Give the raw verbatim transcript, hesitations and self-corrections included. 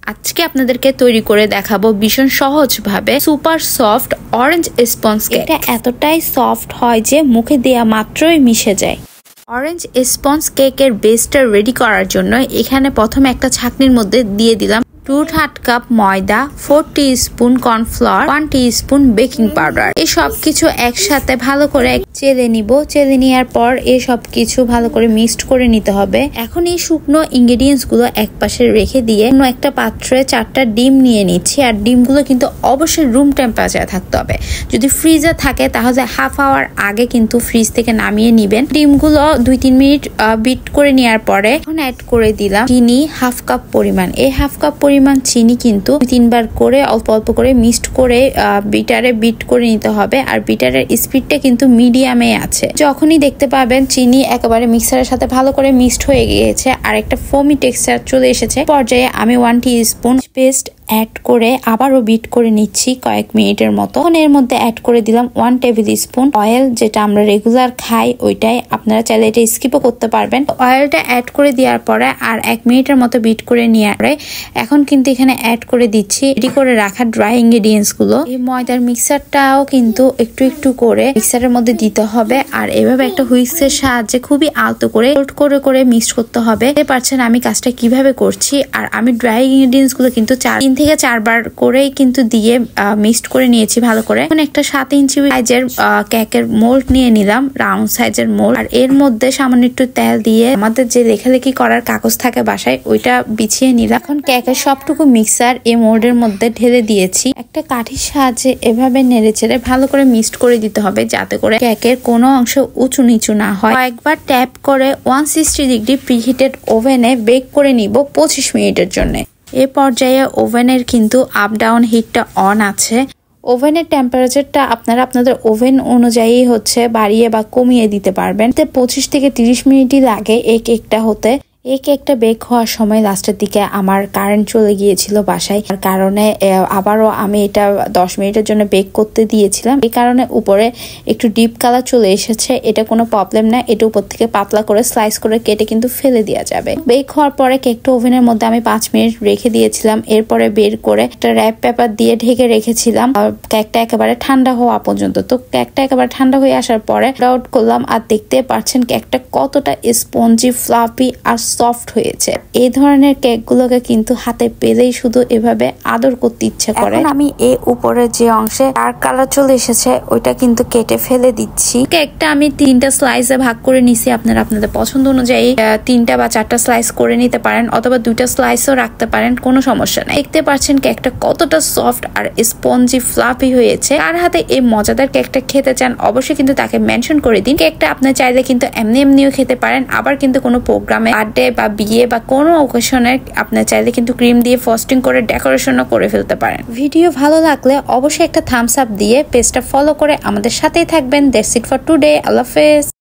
আজকে আপনাদেরকে তৈরি করে দেখাবো ভীষণ সহজভাবে super soft orange sponge cake. এটা এতটাই সফট হয় যে মুখে দেয়া মাত্রই মিশে যায়। অরেঞ্জ স্পঞ্জ কেকের বেসটা রেডি করার জন্য এখানে প্রথমে একটা ছাঁকনির মধ্যে দিয়ে দিলাম টু থার্ড কাপ ময়দা, four teaspoon cornflour, one teaspoon baking powder. এই সব কিছু একসাথে ভালো করে চেলে নিব। চেলে নেওয়ার পর এই সব কিছু ভালো করে মিক্সড করে নিতে হবে। এখন এই শুকনো ইনগ্রেডিয়েন্টস গুলো এক পাশে রেখে দিয়ে অন্য একটা পাত্রে চারটা ডিম নিয়ে নিচ্ছি। আর ডিমগুলো কিন্তু অবশ্যই রুম টেম্পারেচারে থাকতে হবে। যদি ফ্রিজে থাকে তাহলে হাফ আওয়ার আগে কিন্তু ফ্রিজ থেকে নামিয়ে নিবেন। ডিমগুলো দুই তিন মিনিট বিট করে নেওয়ার পরে এখন অ্যাড করে দিলাম চিনি হাফ কাপ পরিমাণ। এই হাফ কাপ পরিমাণ চিনি কিন্তু তিনবার করে অল্প অল্প করে মিক্সড করে বিটারে বিট করে নিতে হবে। আর বিটারের স্পিডটা কিন্তু মিডিয়ামে আছে। যখনই দেখতে পাবেন চিনি একেবারে মিক্সারের সাথে ভালো করে মিক্সড হয়ে গিয়েছে আর একটা ফোমি টেক্সচার চলে এসেছে, পর্যায়ে আমি one teaspoon paste add করে আবারও বিট করে নিচ্ছি কয়েক মিনিটের মতো। এর মধ্যে অ্যাড করে দিলাম ওয়ান টেবিল স্পুন অয়েল, যেটা আমরা রেগুলার খাই ওইটাই। আপনারা চাইলে এটা স্কিপও করতে পারবেন। অয়েলটা অ্যাড করে দেওয়ার পরে আর এক মিনিটের মতো বিট করে নিয়ে পরে এখন কিন্তু এখানে অ্যাড করে দিচ্ছি রেডি করে রাখা ড্রাই ইনগ্রেডিয়েন্টস গুলো। এই ময়দার মিক্সারটাও কিন্তু একটু একটু করে মিক্সারের মধ্যে দিতে হবে আর এভাবে একটা হুইস্কের সাহায্যে খুবই আলতো করে করে করে মিক্স করতে হবে। দেখতে পাচ্ছেন আমি কাজটা কিভাবে করছি। আর আমি ড্রাই ইনগ্রেডিয়েন্টস গুলো কিন্তু চার থেকে চারবার করেই কিন্তু দিয়ে মিক্সড করে নিয়েছি ভালো করে। এখন একটা সাত ইঞ্চি সাইজের কেকের মোল্ড নিয়ে নিলাম, রাউন্ড সাইজের মোল্ড। আর এর মধ্যে সামান্য একটু তেল দিয়ে আমাদের যে লেখালেখি করার কাগজ থাকে বাসায় ওইটা বিছিয়ে নিলাম। এখন কেকের সবটুকু মিক্সার এই মোল্ডের মধ্যে ঢেলে দিয়েছি। একটা কাঠির সাহায্যে এভাবে নেড়ে চেড়ে ভালো করে মিক্সড করে দিতে হবে যাতে করে কেকের কোনো অংশ উঁচু নিচু না হয়। কয়েকবার ট্যাপ করে ওয়ান সিক্সটি ডিগ্রি প্রিহিটেড ওভেনে বেক করে নিব পঁচিশ মিনিটের জন্য। এ পর্যায়ে ওভেনের কিন্তু আপ ডাউন হিটটা অন আছে। ওভেনের টেম্পারেচারটা আপনারা আপনাদের ওভেন অনুযায়ী হচ্ছে বাড়িয়ে বা কমিয়ে দিতে পারবেন। পঁচিশ থেকে তিরিশ মিনিটই লাগে এই কেকটা হতে। এই কেকটা বেক হওয়ার সময় লাস্টের দিকে আমার কারেন্ট চলে গিয়েছিল বাসায়, তার কারণে আবারও আমি এটা দশ মিনিটের জন্য বেক করতে দিয়েছিলাম। এই কারণে উপরে একটু ডিপ কালার চলে এসেছে। এটা কোনো প্রবলেম না, এটা উপর থেকে পাতলা করে স্লাইস করে কেটে কিন্তু ফেলে দেওয়া যাবে। বেক হওয়ার পরে কেকটা ওভেনের মধ্যে আমি পাঁচ মিনিট রেখে দিয়েছিলাম। এরপরে বের করে একটা র্যাপ পেপার দিয়ে ঢেকে রেখেছিলাম কেকটা একেবারে ঠান্ডা হওয়া পর্যন্ত। তো কেকটা একেবারে ঠান্ডা হয়ে আসার পরে আউট করলাম আর দেখতে পাচ্ছেন কেকটা কতটা স্পঞ্জি, ফ্লাফি আর সফট হয়েছে। এই ধরনের কেক গুলোকে কিন্তু হাতে পেলেই শুধু এভাবে আদর করতে ইচ্ছে করে। আমি এই উপরে যে অংশে ডার্ক কালার চলে এসেছে ওইটা কিন্তু কেটে ফেলে দিচ্ছি। কেকটা আমি তিনটা স্লাইসে ভাগ করে নিছি। আপনারা আপনাদের পছন্দ অনুযায়ী তিনটা বা চারটা স্লাইস করে নিতে পারেন অথবা দুইটা স্লাইসও রাখতে পারেন, কোনো সমস্যা নাই। দেখতে পাচ্ছেন কেকটা কতটা সফট আর স্পঞ্জি ফ্লাফি হয়েছে। আর হাতে এই মজাদার কেকটা খেতে চান অবশ্যই কিন্তু তাকে মেনশন করে দিন। কেকটা আপনি চাইলে কিন্তু এমনি এমনিও খেতে পারেন, আবার কিন্তু কোনো প্রোগ্রামে বার্থডে বা বিয়ে বা কোনো অকেশনে আপনি চাইলে কিন্তু ক্রিম দিয়ে ফ্রস্টিং করে ডেকোরেশনও করে ফেলতে পারেন। ভিডিও ভালো লাগলে অবশ্যই একটা থামস আপ দিয়ে পেজটা ফলো করে আমাদের সাথেই থাকবেন। That's it for today. আল্লাহ হাফেজ।